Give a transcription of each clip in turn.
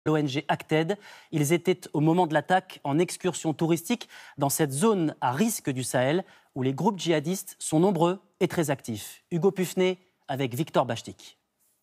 l'ONG Acted. Ils étaient au moment de l'attaque en excursion touristique dans cette zone à risque du Sahel où les groupes djihadistes sont nombreux et très actifs. Hugo Pufnet avec Victor Bachtik.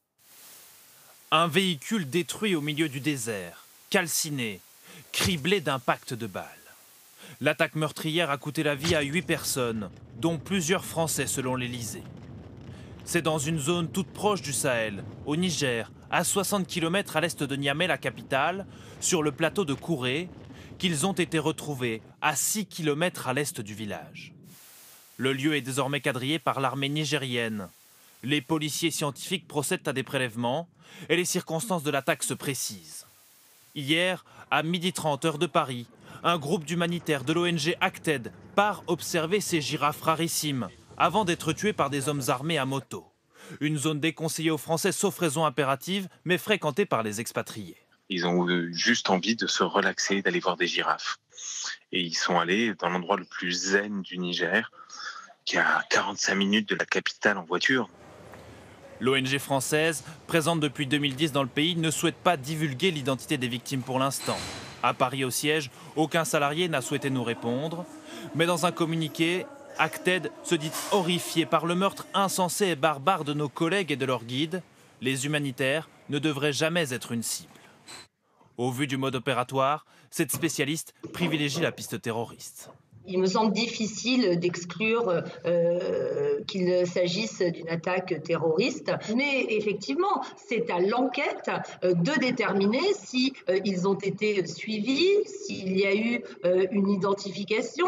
Un véhicule détruit au milieu du désert, calciné, criblé d'impacts de balles. L'attaque meurtrière a coûté la vie à 8 personnes, dont plusieurs Français selon l'Élysée. C'est dans une zone toute proche du Sahel, au Niger, à 60 km à l'est de Niamey, la capitale, sur le plateau de Kouré, qu'ils ont été retrouvés à 6 km à l'est du village. Le lieu est désormais quadrillé par l'armée nigérienne. Les policiers scientifiques procèdent à des prélèvements et les circonstances de l'attaque se précisent. Hier, à 12h30 heure de Paris, un groupe d'humanitaires de l'ONG Acted part observer ces girafes rarissimes avant d'être tués par des hommes armés à moto. Une zone déconseillée aux Français sauf raison impérative, mais fréquentée par les expatriés. Ils ont juste envie de se relaxer, d'aller voir des girafes. Et ils sont allés dans l'endroit le plus zen du Niger, qui est à 45 minutes de la capitale en voiture. L'ONG française, présente depuis 2010 dans le pays, ne souhaite pas divulguer l'identité des victimes pour l'instant. À Paris au siège, aucun salarié n'a souhaité nous répondre. Mais dans un communiqué, Acted se dit horrifié par le meurtre insensé et barbare de nos collègues et de leurs guides. Les humanitaires ne devraient jamais être une cible. Au vu du mode opératoire, cette spécialiste privilégie la piste terroriste. Il me semble difficile d'exclure qu'il s'agisse d'une attaque terroriste. Mais effectivement, c'est à l'enquête de déterminer si ils ont été suivis, s'il y a eu une identification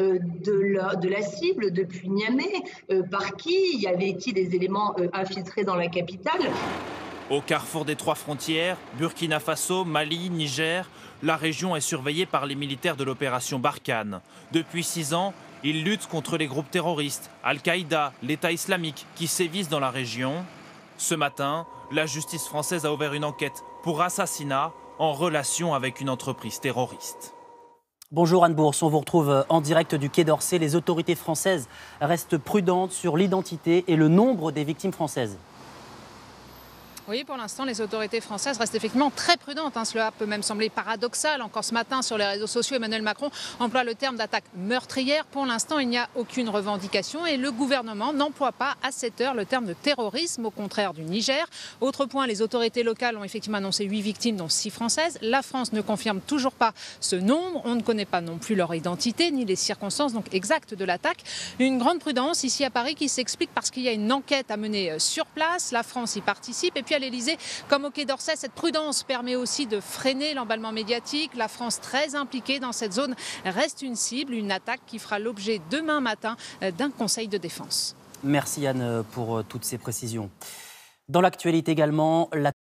de la cible depuis Niamey, par qui, y avait-il des éléments infiltrés dans la capitale. Au carrefour des 3 frontières, Burkina Faso, Mali, Niger, la région est surveillée par les militaires de l'opération Barkhane. Depuis 6 ans, ils luttent contre les groupes terroristes, Al-Qaïda, l'État islamique, qui sévissent dans la région. Ce matin, la justice française a ouvert une enquête pour assassinat en relation avec une entreprise terroriste. Bonjour Anne Bourse, on vous retrouve en direct du Quai d'Orsay. Les autorités françaises restent prudentes sur l'identité et le nombre des victimes françaises. Oui, pour l'instant, les autorités françaises restent effectivement très prudentes. Cela peut même sembler paradoxal. Encore ce matin, sur les réseaux sociaux, Emmanuel Macron emploie le terme d'attaque meurtrière. Pour l'instant, il n'y a aucune revendication et le gouvernement n'emploie pas à cette heure le terme de terrorisme, au contraire du Niger. Autre point, les autorités locales ont effectivement annoncé 8 victimes, dont 6 françaises. La France ne confirme toujours pas ce nombre. On ne connaît pas non plus leur identité ni les circonstances exactes de l'attaque. Une grande prudence ici à Paris qui s'explique parce qu'il y a une enquête à mener sur place. La France y participe et puis à l'Élysée, comme au Quai d'Orsay, cette prudence permet aussi de freiner l'emballement médiatique. La France, très impliquée dans cette zone, reste une cible, une attaque qui fera l'objet demain matin d'un conseil de défense. Merci Anne pour toutes ces précisions. Dans l'actualité également, la